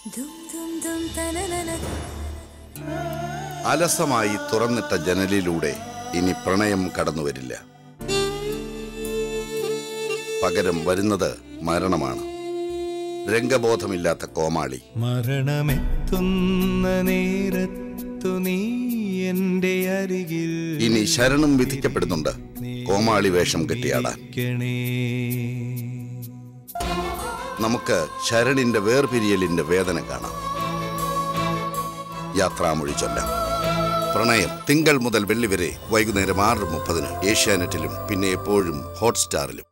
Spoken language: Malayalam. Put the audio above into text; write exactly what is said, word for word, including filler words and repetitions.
അലസമായി തുറന്നിട്ട ജനലിലൂടെ ഇനി പ്രണയം കടന്നുവരില്ല. പകരം വരുന്നത് മരണമാണ്. രംഗബോധമില്ലാത്ത കോമാളി. മരണമെത്തുന്ന നേരത്തു നീ എൻ്റെ അരികിൽ. ഇനി ശരണം വിധിക്കപ്പെടുന്നുണ്ട് കോമാളി വേഷം കെട്ടിയാടാൻ. നമുക്ക് ശരണിന്റെ വേർപിരിയലിന്റെ വേദന കാണാം. യാത്രാമൊഴി ചൊല്ലാം. പ്രണയം തിങ്കൾ മുതൽ വെള്ളി വരെ വൈകുന്നേരം ആറ് മുപ്പതിന് ഏഷ്യാനെറ്റിലും പിന്നെ എപ്പോഴും ഹോട്ട്സ്റ്റാറിലും.